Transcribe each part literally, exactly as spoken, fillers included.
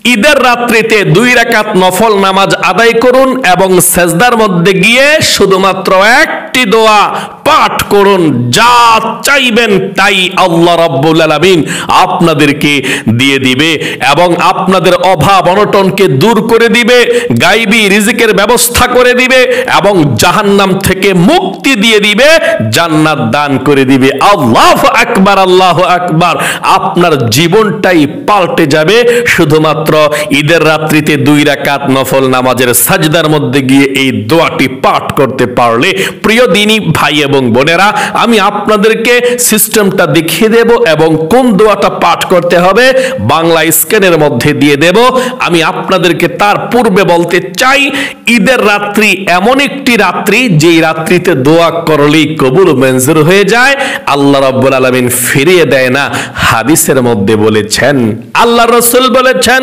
ঈদের রাত্রিতে দুই রাকাত নফল নামাজ আদায় করুন এবং সেজদার মধ্যে গিয়ে শুধুমাত্র একটি দোয়া পাঠ করুন। যা চাইবেন তাই আল্লাহ রাব্বুল আলামিন আপনাদেরকে দিয়ে দিবে এবং আপনাদের অভাব অনটনকে দূর করে দিবে, গায়বী রিজিকের ব্যবস্থা করে দিবে এবং জাহান্নাম থেকে মুক্তি দিয়ে দিবে, জান্নাত দান করে দিবে। আল্লাহু আকবার, আল্লাহু আকবার। আপনার জীবনটাই পাল্টে যাবে শুধুমাত্র ঈদের রাত্রিতে দুই রাকাত নফল নামাজের সাজদার মধ্যে গিয়ে এই দোয়াটি পাঠ করতে পারলে। প্রিয় দিনী ভাই এবং বোনেরা, আমি আপনাদেরকে সিস্টেমটা দেখিয়ে দেব এবং কোন দোয়াটা পাঠ করতে হবে বাংলা স্ক্রিনের মধ্যে দিয়ে দেব। আমি আপনাদেরকে তার পূর্বে বলতে চাই, ঈদের রাত্রি এমন একটি রাত্রি যেই রাত্রিতে দোয়া করলেই কবুল মঞ্জুর হয়ে যায়, আল্লাহ রাব্বুল আলামিন ফিরিয়ে দেয় না। হাদিসের মধ্যে বলেছেন, আল্লাহ রাসূল বলেছেন,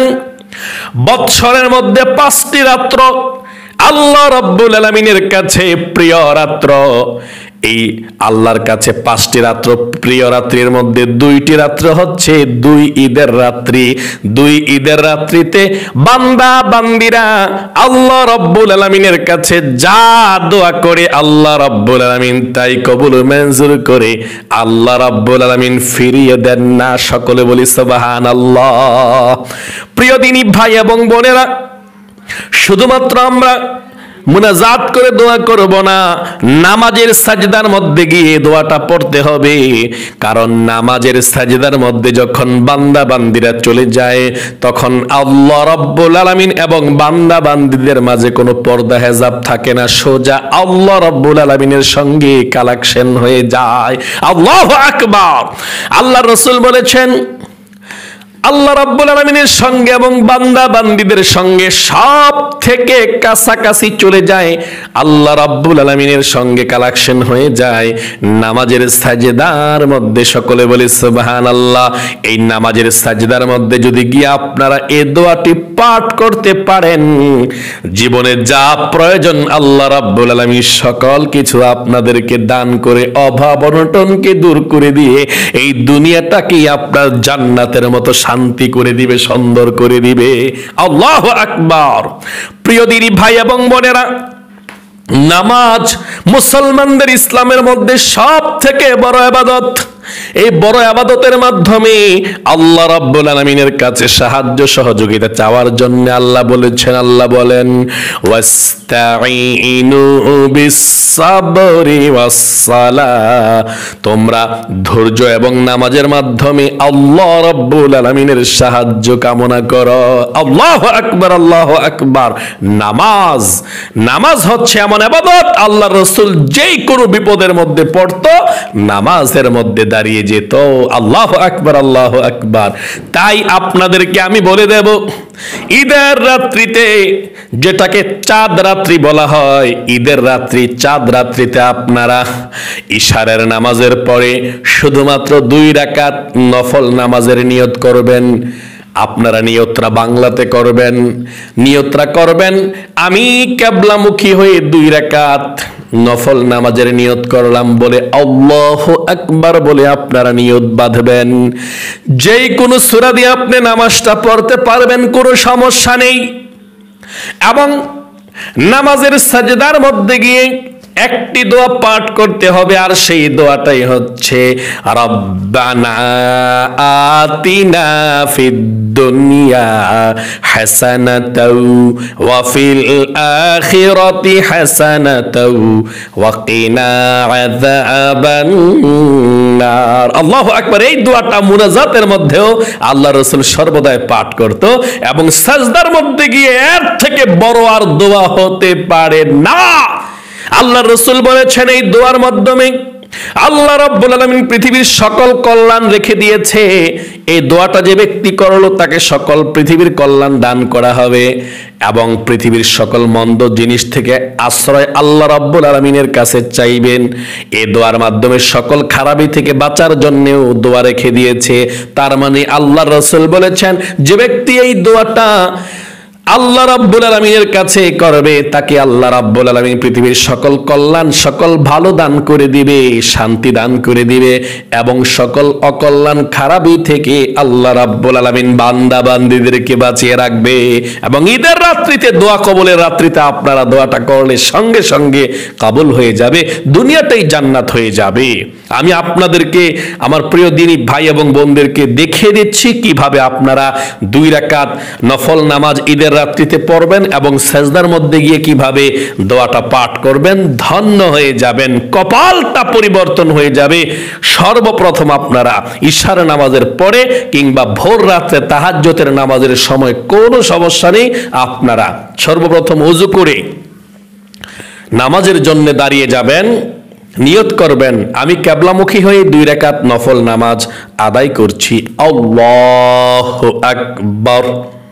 বৎসরের মধ্যে পাঁচটি রাত্র আল্লাহ রাব্বুল আলামিনের কাছে প্রিয় রাত্র। এই আল্লাহর কাছে পাঁচটি রাত্র প্রিয় রাত্রির মধ্যে দুইটি রাত্র হচ্ছে দুই ঈদের রাত্রি। দুই ঈদের রাত্রিতে বান্দা বান্দিরা আল্লাহ রাব্বুল আলামিনের কাছে যা দোয়া করে আল্লাহ রাব্বুল আলামিন তাই কবুল মঞ্জুর করে। আল্লাহ রাব্বুল আলামিন ফিরিয়ে দেন না। সকলে বলি সুবহানাল্লাহ। প্রিয় দিনী ভাই এবং বোনেরা, শুধুমাত্র আমরা মুনাজাত করে দোয়া করব না, নামাজের সাজদার মধ্যে গিয়ে দোয়াটা পড়তে হবে। কারণ নামাজের সাজদার মধ্যে যখন বান্দা বান্দিরা চলে যায় তখন আল্লাহ রাব্বুল আলামিন এবং বান্দা বান্দিদের মাঝে কোনো পর্দা হেজাব থাকে না, সোজা আল্লাহ রাব্বুল আলামিনের সঙ্গে কানেকশন হয়ে যায়। আল্লাহু আকবার। আল্লাহর রাসূল বলেছেন, আল্লাহ রাব্বুল আলামিনের সঙ্গে এবং বান্দা বান্দীদের সঙ্গে সব থেকে কাছাকাছি চলে যায়, আল্লাহ রাব্বুল আলামিনের সঙ্গে কানেকশন হয়ে যায় নামাজের সাজদার মধ্যে। সকলে বলি সুবহানাল্লাহ। এই নামাজের সাজদার মধ্যে যদি গিয়ে আপনারা এই দোয়াটি পাঠ করতে পারেন, জীবনে যা প্রয়োজন আল্লাহ রাব্বুল আলামিন সকল কিছু আপনাদেরকে দান করে অভাব অনটনকে দূর করে দিয়ে এই দুনিয়াটাকে আপনার জান্নাতের মতো শান্তি করে দিবে, সুন্দর করে দিবে। আল্লাহু আকবার। প্রিয় দিনী ভাই এবং বোনেরা, নামাজ মুসলমানদের ইসলামের মধ্যে সব থেকে বড় ইবাদত। এই বড় ইবাদতের মাধ্যমে আল্লাহ রাব্বুল আলামিনের কাছে সাহায্য সহযোগিতা চাওয়ার জন্য আল্লাহ বলেছেন, আল্লাহ বলেন, ওয়াস্তাঈনু বিস-সাবরি ওয়াস-সালাহ। তোমরা ধৈর্য এবং নামাজের মাধ্যমে আল্লাহ রাব্বুল আলামিনের সাহায্য কামনা করো। আল্লাহু আকবার, আল্লাহু আকবার। নামাজ নামাজ হচ্ছে এমন ইবাদত, আল্লাহর রাসূল যেই কোনো বিপদের মধ্যে পড়তো নামাজের মধ্যে দাঁড়িয়ে যেত। আল্লাহু আকবার, আল্লাহু আকবার। তাই আপনাদেরকে আমি বলে দেব, ঈদের রাত্রিতে যেটাকে চাঁদ রাত্রি বলা হয়, ঈদের রাত্রি চাঁদ রাত্রিতে আপনারা ইশারের নামাজের পরে শুধুমাত্র দুই রাকাত নফল নামাজের নিয়ত করবেন। আপনারা নিয়তরা বাংলাতে করবেন। নিয়তরা করবেন, আমি কিবলামুখী হয়ে দুই রাকাত নফল নামাজের নিয়ত করলাম বলে আল্লাহু আকবার বলে আপনারা নিয়ত বাঁধবেন। যেই কোনো সূরা দিয়ে আপনি নামাজটা পড়তে পারবেন, কোনো সমস্যা নেই। এবং নামাজের সাজদার মধ্যে গিয়ে একটি দোয়া পাঠ করতে হবে, আর সেই দোয়াটাই হচ্ছে রব্বানা আতিনা ফিদ দুনিয়া হাসানাতাও ওয়া ফিল আখিরাতি হাসানাতাও ওয়া কিনা আযাবান নার। আল্লাহু আকবার। এই দোয়াটা মুনাজাতের মধ্যেও আল্লাহ রাসূল সর্বদাই পাঠ করত এবং সাজদার মধ্যে গিয়ে এর থেকে বড় আর দোয়া হতে পারে না। আল্লাহ রাসূল বলেছেন, এই দোয়ার মাধ্যমে আল্লাহ রাব্বুল আলামিন পৃথিবীর সকল কল্যাণ রেখে দিয়েছে। এই দোয়াটা যে ব্যক্তি করলো তাকে সকল পৃথিবীর কল্যাণ দান করা হবে এবং পৃথিবীর সকল মন্দ জিনিস থেকে আশ্রয় আল্লাহ রাব্বুল আলামিনের কাছে চাইবেন। এই দোয়ার মাধ্যমে সকল খারাপি থেকে বাঁচার জন্যও দোয়া রেখে দিয়েছে। তার মানে আল্লাহ রাসূল বলেছেন, যে ব্যক্তি এই দোয়াটা আল্লাহ রাব্বুল আলামিনের কাছে করবে, তাকে আল্লাহ রাব্বুল আলামিন পৃথিবীর সকল কল্যাণ, সকল ভালো দান করে দিবে, শান্তি দান করে দিবে এবং সকল অকল্যাণ খারাপি থেকে আল্লাহ রাব্বুল আলামিন বান্দা বান্দীদেরকে বাঁচিয়ে রাখবে। এবং ঈদের রাত্রিতে, দোয়া কবুলের রাত্রিতে আপনারা দোয়াটা করলে সঙ্গে সঙ্গে কবুল হয়ে যাবে, দুনিয়াটাই জান্নাত হয়ে যাবে। আমি আপনাদেরকে, আমার প্রিয় দিনী ভাই এবং বোনদেরকে দেখিয়ে দিচ্ছি কিভাবে আপনারা দুই রাকাত নফল নামাজ ঈদের রাত্রিতে পড়বেন এবং সেজদার মধ্যে গিয়ে কিভাবে দোয়াটা পাঠ করবেন, ধন্য হয়ে যাবেন, কপালটা পরিবর্তন হয়ে যাবে। সর্বপ্রথম আপনারা ইশার নামাজের পরে কিংবা ভোর রাত্রে তাহাজ্জুদের নামাজের সময় কোনো সমস্যা নেই, আপনারা সর্বপ্রথম ওযু করে নামাজের জন্য দাঁড়িয়ে যাবেন, নিয়ত করবেন আমি কিবলামুখী হয়ে দুই রাকাত নফল নামাজ আদায় করছি। আল্লাহু আকবার।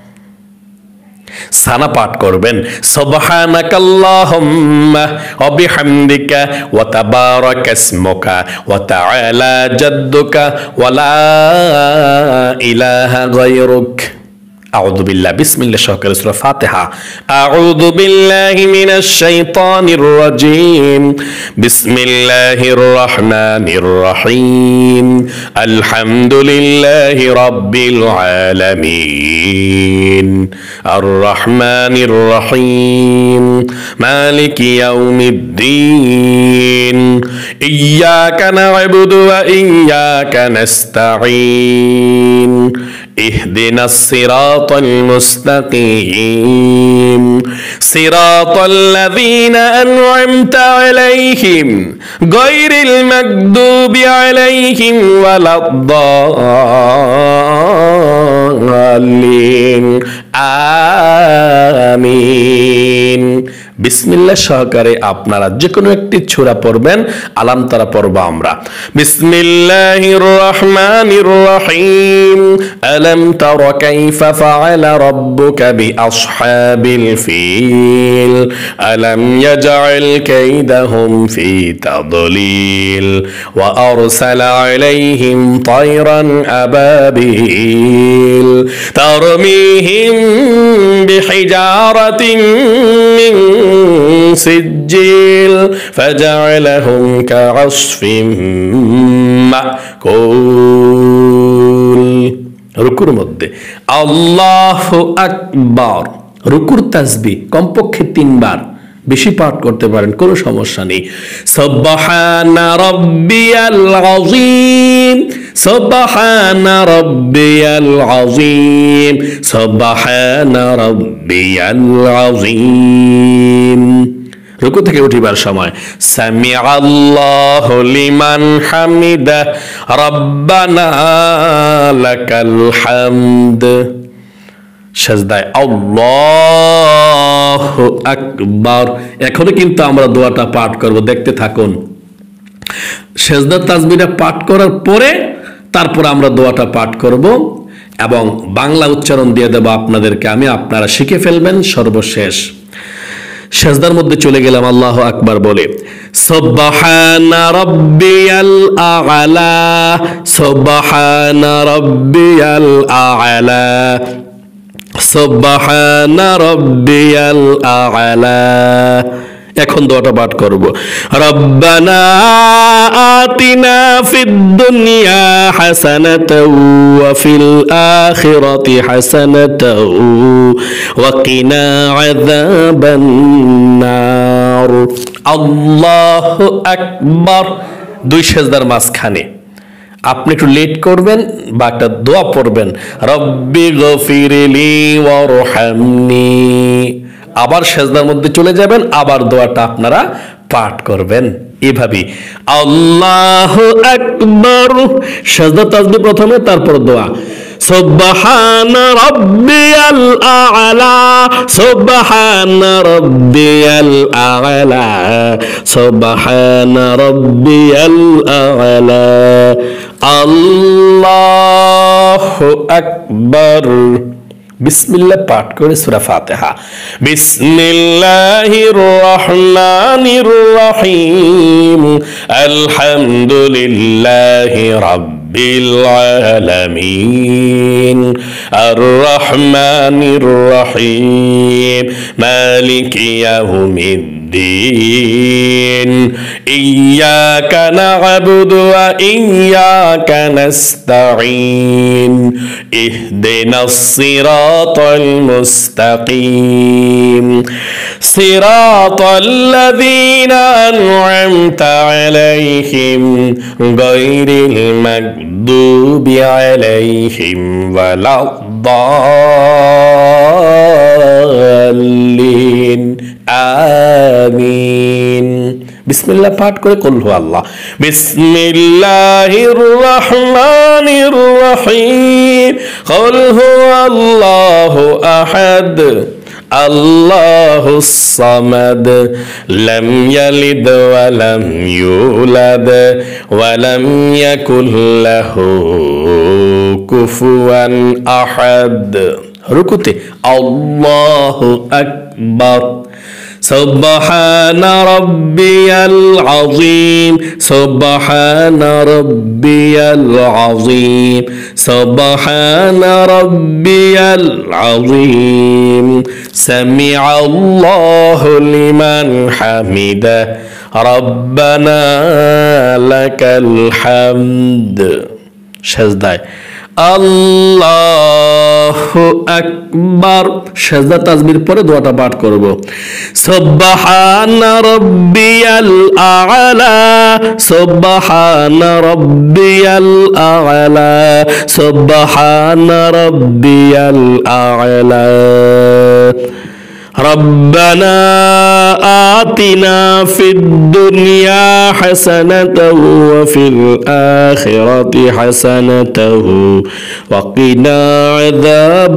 সানা পাঠ করবেন সুবহানাকাল্লাহুম্মা ওয়া বিহামদিকা ওয়া তাবারাকা ইসমুকা ওয়া তাআলা জাদ্দুকা ওয়া লা ইলাহা গায়রুক। আউযু বিল্লাহ, বিসমিল্লাহ সহকারে সূরা ফাতিহা। আউযু বিল্লাহি মিনাশ শাইতানির রাজীম। বিসমিল্লাহির রহমানির রহিম। আলহামদুলিল্লাহি রাব্বিল আলামিন। আর রহমানির রহিম। মালিকি ইয়াউমিদ্দিন। ইয়্যাকা না'বুদু ওয়া ইয়্যাকা নাস্তাঈন। اهدنا الصراط المستقيم صراط الذين أنعمت عليهم غير المغضوب عليهم ولا الضالين آمين। বিসমিল্লাহ সহকারে আপনারা যে কোনো একটি সূরা পড়বেন, আলাম তারা পড়ব আমরা। বিসমিল্লাহির রহমানির রহিম। আলাম তারা কাইফা ফাআলা রাব্বুকা বিআসহাবিল ফিল। আলাম ইয়াজআল কাইদাহুম ফি তাদলিল ওয়া আরসালা আলাইহিম তায়রান আবাবিল তারমিহিম বিহিজারাতিন মিন সিজ্জিল ফাজআলাহুম কাআসফিম মাকুল। রুকুর মধ্যে আল্লাহু আকবার, রুকুর তাসবিহ কমপক্ষে তিনবার, বেশি পাঠ করতে পারেন, কোনো সমস্যা নেই। সুবহানা রাব্বিয়াল আযীম, সুবহানা রাব্বিয়াল আযীম, সুবহানা রাব্বিয়াল আযীম। রুকু থেকে উঠিবার সময় সামিআল্লাহু লিমান হামিদা রাব্বানা লাকাল হামদ। সেজদায় আল্লাহু আকবার। এখনো কিন্তু আমরা দোয়াটা পাঠ করব, দেখতে থাকুন। সেজদার তাসবিহটা পাঠ করার পরে তারপর আমরা দোয়াটা পাঠ করব এবং বাংলা উচ্চারণ দিয়ে দেব আপনাদেরকে আমি, আপনারা শিখে ফেলবেন। সর্বশেষ সেজদার মধ্যে চলে গেলাম আল্লাহু আকবার বলে। সুবহানা রাব্বিয়াল আ'লা, সুবহানা রাব্বিয়াল আ'লা, সুবহানা রাব্বিয়াল আ'লা। এখন দোয়াটা পাঠ করব। রব্বানা আতিনা ফিদ দুনিয়া হাসানাতাও ওয়া ফিল আখিরাতি হাসানাতাও ওয়া কিনা আযাবান নার। আল্লাহু আকবার। দুই সেজদার মাঝখানে আপনি একটু লেট করবেন বা একটা দোয়া পড়বেন, রব্বি গফিরলি ওয়ারহামনি। আবার সেজদার মধ্যে চলে যাবেন, আবার দোয়াটা আপনারা পাঠ করবেন এভাবে। আল্লাহু আকবার, সেজদা তাসবিহ প্রথমে, তারপর দোয়া। সুবহানা রাব্বিয়াল আ'লা, সুবহানা রাব্বিয়াল আ'লা, সুবহানা রাব্বিয়াল আ'লা। আল্লাহু আকবার। বিসমিল্লাহ পাঠ করে সূরা ফাতিহা। বিসমিল্লাহির রহমানির রহিম। আলহামদুলিল্লাহি রাব্বিল আলামিন। আর রহমানির রহিম মালিকি ইয়াউমিদ্দিন ইয়্যাকা না'বুদু ওয়া ইয়্যাকা নাস্তাঈন ইহদিনাস সিরাতাল মুস্তাকিম সিরাতাল্লাযীনা আন'আমতা আলাইহিম গায়রিল মাগদুবি আলাইহিম ওয়ালাদ-দাল্লিন আমিন। বিসমিল্লাহ পাঠ করে কুল হু আল্লাহ। বিসমিল্লাহির রহমানির রহিম কুল হু আল্লাহু আহাদ আল্লাহুস সামাদ লাম ইয়ালিদ ওয়া লাম ইউলাদ ওয়া লাম ইয়াকুল লাহু কুফুয়ান আহাদ। রুকুতে আল্লাহু আকবার। সুবহান রাব্বিয়াল আযীম সুবহান রাব্বিয়াল আযীম সুবহান রাব্বিয়াল আযীম সামিআল্লাহু লিমান হামিদা রাব্বানা লাকাল হামদ। সেজদায় আল্লাহু আকবার। সেজদা তাসবির পরে দোয়াটা পাঠ করব। সুবহানা রাব্বিয়াল আ'লা সুবহানা রাব্বিয়াল আ'লা সুবহানা রাব্বিয়াল আ'লা ربنا آتنا في الدنيا حسنة وفي الآخرة حسنة وقنا عذاب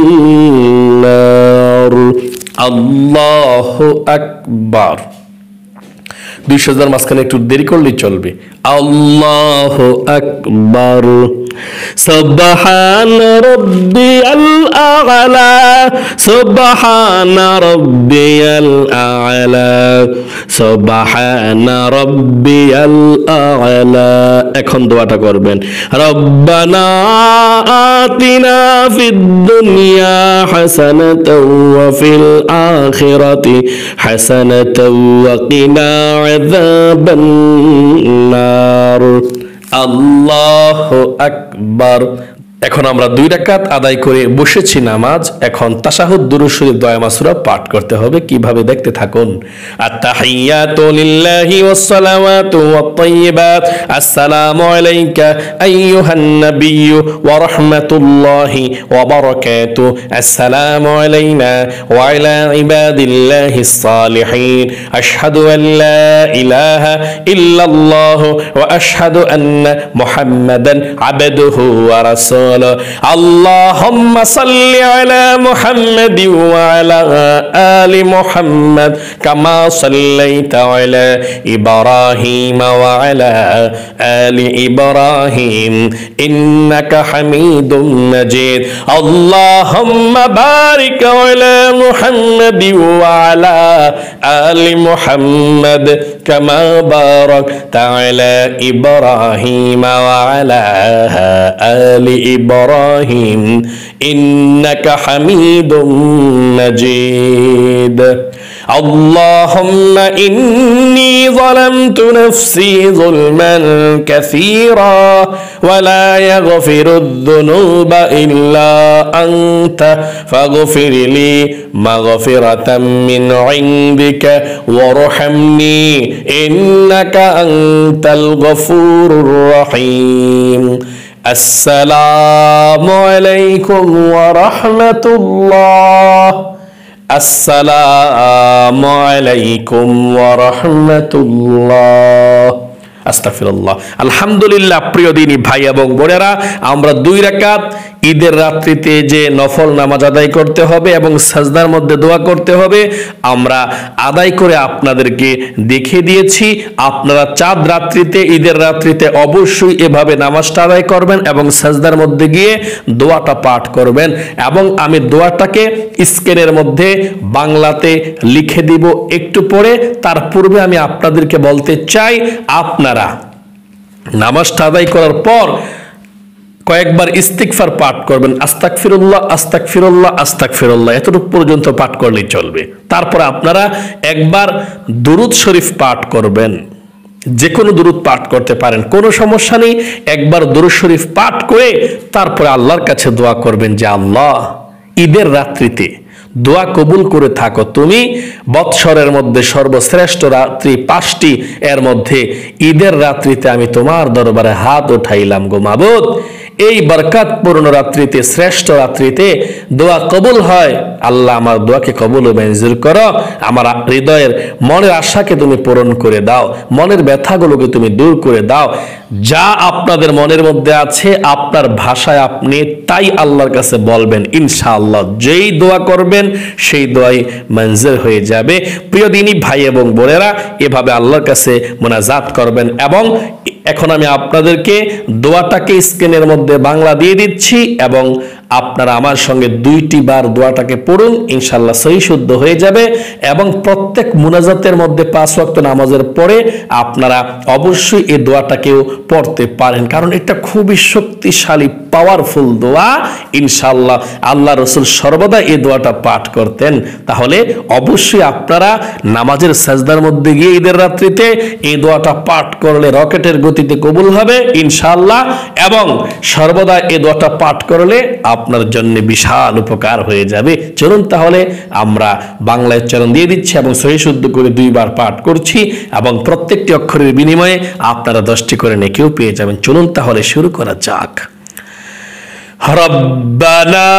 النار الله أكبر। দুই সেজদার মাঝখানে একটু দেরি করলেই চলবে। আল্লাহু আকবার। সুবহান রাব্বিয়াল আ'লা সুবহান রাব্বিয়াল আ'লা সুবহান রাব্বিয়াল আ'লা। এখন দোয়াটা করবেন রব্বানা আতিনা ফিদ দুনিয়া হাসানাতাও ওয়া ফিল আখিরাতি হাসানাতাও ওয়া কিনা আযাবান নার। আল্লাহু আকবার। এখন আমরা দুই রাকাত আদায় করে বসেছি নামাজ। এখন তাশাহুদ দুরূদ শরীফ দোয়া মাসুরা পাঠ করতে হবে। কিভাবে দেখতে থাকুন। আত-তাহিয়াতু লিল্লাহি ওয়াস-সালাওয়াতু ওয়াত-তাইয়্যিবাত আসসালামু আলাইকা আইয়ুহান নাবিয়্যু ওয়া রাহমাতুল্লাহি ওয়া বারাকাতুহু আসসালামু আলাইনা ওয়া আলা ইবাদিল্লাহিস সালিহিন আশহাদু আল লা ইলাহা ইল্লাল্লাহু ওয়া আশহাদু আন্না মুহাম্মাদান আবদুহু ওয়া রাসূলুহু। اللهم صل على محمد وعلى آل محمد كما صليت على إبراهيم وعلى آل إبراهيم إنك حميد مجيد اللهم بارك على محمد وعلى آل محمد كما باركت على إبراهيم وعلى آل إبراهيم إنك حميد مجيد اللهم إني ظلمت نفسي ظلما كثيرا ولا يغفر الذنوب إلا أنت فاغفر لي مغفرة من عندك وارحمني إنك أنت الغفور الرحيم السلام عليكم ورحمة الله আসসালামু আলাইকুম ওয়া রাহমাতুল্লাহ। আস্তাগফিরুল্লাহ। আলহামদুলিল্লাহ। প্রিয় দিনী ভাই এবং বোনেরা, আমরা দুই রাকাত ঈদের রাত্রিতে যে নফল নামাজ আদায় করতে হবে এবং সাজদার মধ্যে দোয়া করতে হবে আমরা আদায় করে আপনাদেরকে দেখিয়ে দিয়েছি। আপনারা চাঁদ রাত্রিতে ঈদের রাত্রিতে অবশ্যই এভাবে নামাজটা আদায় করবেন এবং সাজদার মধ্যে গিয়ে দোয়াটা পাঠ করবেন এবং আমি দোয়াটাকে স্ক্রিনের মধ্যে বাংলাতে লিখে দিব একটু পরে। তার পূর্বে আমি আপনাদেরকে বলতে চাই, আপনারা নামাজটা আদায় করার পর কয়েকবার ইস্তিগফার পাঠ করবেন, আস্তাগফিরুল্লাহ আস্তাগফিরুল্লাহ আস্তাগফিরুল্লাহ, এতটুকু পর্যন্ত পাঠ করলেই চলবে। তারপর আপনারা একবার দুরূদ শরীফ পাঠ করবেন, যে কোনো দুরূদ পাঠ করতে পারেন, কোনো সমস্যা নেই। একবার দুরূদ শরীফ পাঠ করে তারপরে আল্লাহর কাছে দোয়া করবেন যে আল্লাহ, ঈদের রাত্রিতে দোয়া কবুল করে থাকো তুমি, বৎসরের মধ্যে সর্বশ্রেষ্ঠ রাত্রি পাঁচটি, এর মধ্যে ঈদের রাত্রিতে আমি তোমার দরবারে হাত উঠাইলাম গো মাবুদ। এই বরকতপূর্ণ রাত্রিতে, শ্রেষ্ঠ রাত্রিতে দোয়া কবুল হয়, আল্লাহ আমার দোয়াকে কবুল ও মঞ্জুর করো, আমার হৃদয়ের মনের আশাকে তুমি পূরণ করে দাও, মনের ব্যথাগুলোকে তুমি দূর করে দাও। যা আপনাদের মনের মধ্যে আছে আপনার ভাষায় আপনি তাই আল্লাহর কাছে বলবেন, ইনশাআল্লাহ যেই দোয়া করবেন সেই দোয়াই মঞ্জুর হয়ে যাবে। প্রিয় দিনী ভাই এবং বোনেরা, এভাবে আল্লাহর কাছে মোনাজাত করবেন। এবং এখন আমি আপনাদেরকে দোয়াটাকে স্ক্রিনের মধ্যে বাংলা দিয়ে দিচ্ছি এবং আপনারা আমার সঙ্গে দুইটি বার দোয়াটাকে পড়ুন, ইনশাআল্লাহ সহি শুদ্ধ হয়ে যাবে। এবং প্রত্যেক মুনাজাতের মধ্যে পাঁচ ওয়াক্ত নামাজের পরে আপনারা অবশ্যই এই দোয়াটাকেও পড়তে পারেন, কারণ এটা খুবই শক্তিশালী পাওয়ারফুল দোয়া। ইনশাআল্লাহ আল্লাহ রসুল সর্বদা এই দোয়াটা পাঠ করতেন। তাহলে অবশ্যই আপনারা নামাজের সাজদার মধ্যে গিয়ে ঈদের রাত্রিতে এই দোয়াটা পাঠ করলে রকেটের গতিতে কবুল হবে ইনশাআল্লাহ। এবং সর্বদা এই দোয়াটা পাঠ করলে আপনার জন্য বিশাল উপকার হয়ে যাবে। চলুন তাহলে আমরা বাংলায় উচ্চারণ দিয়ে দিচ্ছি এবং সহি শুদ্ধ করে দুইবার পাঠ করছি, এবং প্রত্যেকটি অক্ষরের বিনিময়ে আপনারা দশটি করে নেকিও পেয়ে যাবেন। চলুন তাহলে শুরু করা যাক। রব্বানা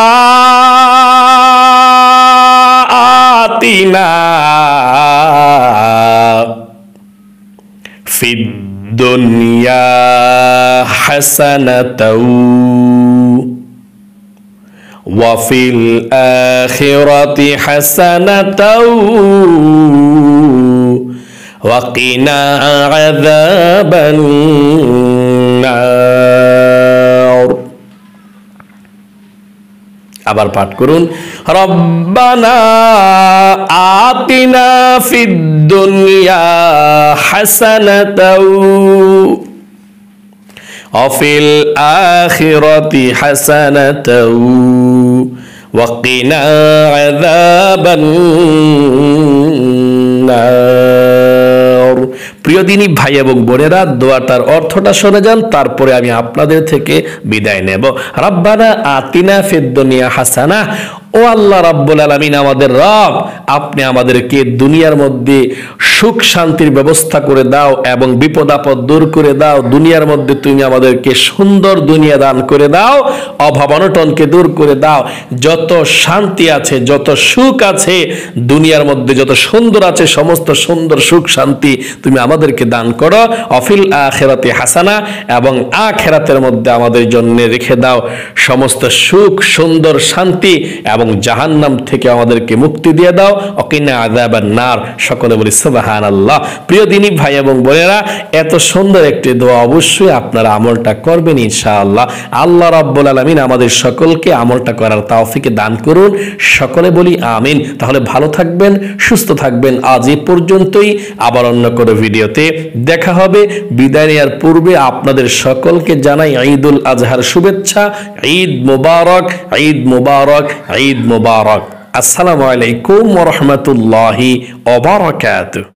আতিনা ফিদ দুনিয়া হাসানাতাও ওয়া ফিল আখিরাতি হাসানাতাও ওয়া কিনা আযাবান নার। আবার পাঠ করুন, রব্বানা আতিনা ফিদ দুনিয়া হাসানাতাও ওয়া ফিল আখিরাতি হাসানাতাও ওয়া কিনা আযাবান নার। প্রিয় দিনী ভাই এবং বোনেরা, দোয়াটার অর্থটা শুনে যান, তারপরে আমি আপনাদের থেকে বিদায় নেব। রব্বানা আতিনা ফিদ দুনিয়া হাসানা, ও আল্লাহ রাব্বুল আলামিন আমাদের রব, আপনি আমাদেরকে দুনিয়ার মধ্যে সুখ শান্তির ব্যবস্থা করে দাও এবং বিপদ আপদ দূর করে দাও। দুনিয়ার মধ্যে তুমি আমাদেরকে সুন্দর দুনিয়া দান করে দাও, অভাব অনটনকে দূর করে দাও। যত শান্তি আছে, যত সুখ আছে দুনিয়ার মধ্যে, যত সুন্দর আছে, সমস্ত সুন্দর সুখ শান্তি তুমি আমাদেরকে দান করো। অফিল আখিরাতি হাসানা, এবং আখিরাতের মধ্যে আমাদের জন্য রেখে দাও সমস্ত সুখ সুন্দর শান্তি, এবং জাহান্নাম থেকে আমাদেরকে মুক্তি দিয়ে দাও। অকিনা আযাবান নার। সকলে বলি সুবহানাল্লাহ। প্রিয় দিনী ভাই এবং বোনেরা, এত সুন্দর একটি দোয়া অবশ্যই আপনারা আমলটা করবেন ইনশাআল্লাহ। আল্লাহ রাব্বুল আলামিন আমাদের সকলকে আমলটা করার তৌফিক দান করুন। সকলে বলি আমিন। তাহলে ভালো থাকবেন, সুস্থ থাকবেন। আজ এই পর্যন্তই, আবার অন্য কোনো ভিডিওতে দেখা হবে। বিদায় নেওয়ার পূর্বে আপনাদের সকলকে জানাই ঈদুল আজহার শুভেচ্ছা। ঈদ মুবারক, ঈদ মুবারক, ঈদ মুবারক। আসসালামু আলাইকুম ওয়া রাহমাতুল্লাহি ওয়া বারাকাতুহু।